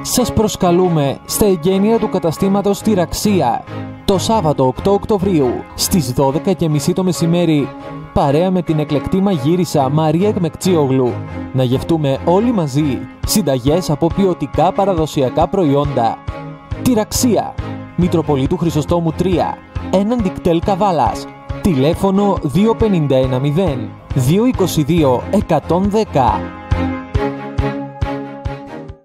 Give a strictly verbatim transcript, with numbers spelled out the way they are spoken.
Σας προσκαλούμε στα εγγένεια του καταστήματος Τυραξία το Σάββατο οκτώ Οκτωβρίου στις δώδεκα και μισή το μεσημέρι, παρέα με την εκλεκτή μαγείρισα Μαρία Εκμεκτσίογλου, να γευτούμε όλοι μαζί συνταγές από ποιοτικά παραδοσιακά προϊόντα. Τυραξία, Μητροπολίτου Χρυσοστόμου τρία, έναντι κτέλ Καβάλας, τηλέφωνο δύο πέντε ένα μηδέν δύο δύο δύο εκατόν δέκα.